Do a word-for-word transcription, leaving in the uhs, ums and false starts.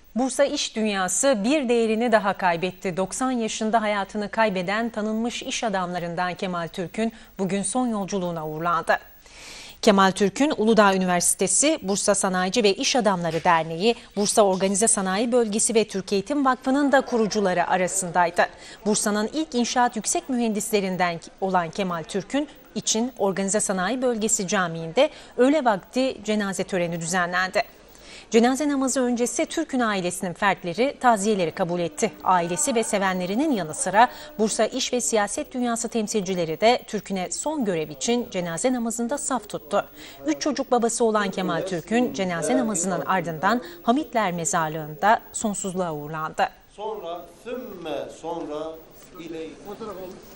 Bursa iş dünyası bir değerini daha kaybetti. doksan yaşında hayatını kaybeden tanınmış iş adamlarından Kemal Türk'ün bugün son yolculuğuna uğurlandı. Kemal Türk'ün Uludağ Üniversitesi, Bursa Sanayici ve İş Adamları Derneği, Bursa Organize Sanayi Bölgesi ve Türk Eğitim Vakfı'nın da kurucuları arasındaydı. Bursa'nın ilk inşaat yüksek mühendislerinden olan Kemal Türk'ün için Organize Sanayi Bölgesi Camii'nde öğle vakti cenaze töreni düzenlendi. Cenaze namazı öncesi Türk'ün ailesinin fertleri taziyeleri kabul etti. Ailesi ve sevenlerinin yanı sıra Bursa iş ve siyaset dünyası temsilcileri de Türk'üne son görev için cenaze namazında saf tuttu. Üç çocuk babası olan Kemal Türk'ün cenaze namazının ardından Hamitler Mezarlığı'nda sonsuzluğa uğurlandı. Sonra, sümme sonra ile